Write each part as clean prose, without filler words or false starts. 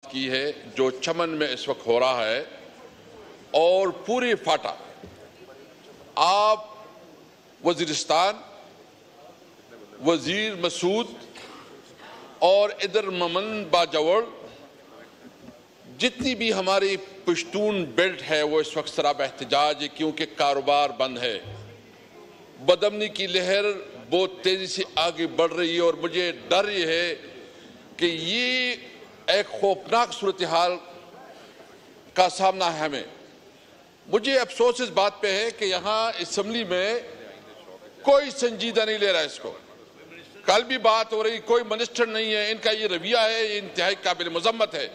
की है जो चमन में इस वक्त हो रहा है और पूरी फाटा। आप वजीरिस्तान, वजीर मसूद और इधर ममन बाजवड़, जितनी भी हमारी पश्तून बेल्ट है वो इस वक्त सराब एहतजाज है, क्योंकि कारोबार बंद है। बदअमनी की लहर बहुत तेजी से आगे बढ़ रही है और मुझे डर ये है कि ये एक खौफनाक सूरत हाल का सामना है हमें। मुझे अफसोस इस बात पे है कि यहाँ असेंबली में कोई संजीदा नहीं ले रहा है इसको। कल भी बात हो रही, कोई मिनिस्टर नहीं है, इनका ये रवैया है, ये इंतहाई काबिल मजम्मत है।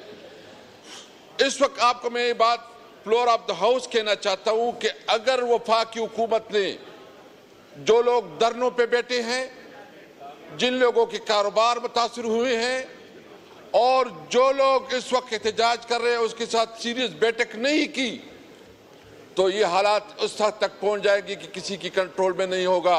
इस वक्त आपको मैं ये बात फ्लोर ऑफ द हाउस कहना चाहता हूं कि अगर वफाकी हुकूमत ने जो लोग धरनों पे बैठे हैं, जिन लोगों के कारोबार मुतासिर हुए हैं और जो लोग इस वक्त एहतजाज कर रहे हैं उसके साथ सीरियस बैठक नहीं की, तो ये हालात उस हद तक पहुंच जाएगी कि किसी की कंट्रोल में नहीं होगा।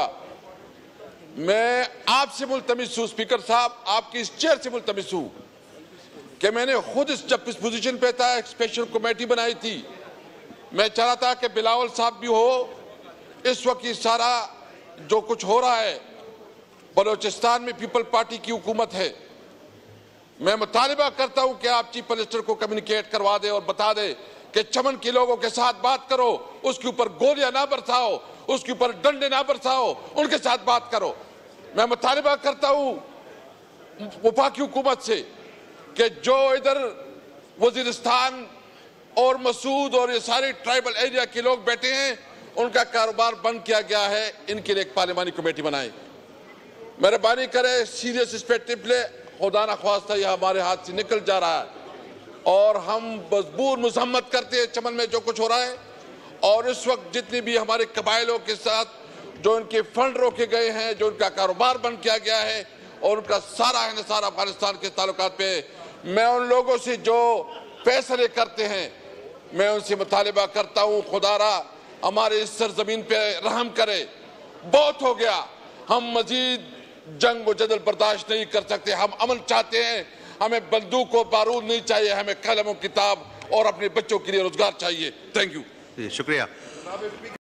मैं आपसे मुल्तमिस हूं स्पीकर साहब, आपकी इस चेयर से मुल्तमिस हूं कि मैंने खुद जब इस पोजीशन पे था एक स्पेशल कमेटी बनाई थी। मैं चाह रहा था कि बिलावल साहब भी हो। इस वक्त ये सारा जो कुछ हो रहा है, बलोचिस्तान में पीपल पार्टी की हुकूमत है। मैं मुतालिबा करता हूं कि आप चीफ मिनिस्टर को कम्युनिकेट करवा दे और बता दे कि चमन के लोगों के साथ बात करो, उसके ऊपर गोलियां ना बरसाओ, उसके ऊपर डंडे ना बरसाओ, उनके साथ बात करो। मैं मुतालिबा करता हूं वफाकी हुकूमत से कि जो इधर वजीरिस्तान और मसूद और ये सारे ट्राइबल एरिया के लोग बैठे हैं, उनका कारोबार बंद किया गया है, इनके लिए एक पार्लियामानी कमेटी बनाए। मेहरबानी करें, सीरियस इस पे टिप ले। खुदा ना ख्वास्ता यह हमारे हाथ से निकल जा रहा है और हम मजबूर मजम्मत करते हैं चमन में जो कुछ हो रहा है। और इस वक्त जितनी भी हमारे कबाइलों के साथ जो उनके फंड रोके गए हैं, जो उनका कारोबार बंद किया गया है और उनका सारा हिसार अफगानिस्तान के ताल्लुकात पे, मैं उन लोगों से जो फैसले करते हैं, मैं उनसे मुतालिबा करता हूँ खुदारा हमारे इस सरजमीन पे रहम करे। बहुत हो गया, हम मजीद जंग व जदल बर्दाश्त नहीं कर सकते। हम अमन चाहते हैं, हमें बंदूक और बारूद नहीं चाहिए, हमें कलम और किताब और अपने बच्चों के लिए रोजगार चाहिए। Thank you. शुक्रिया।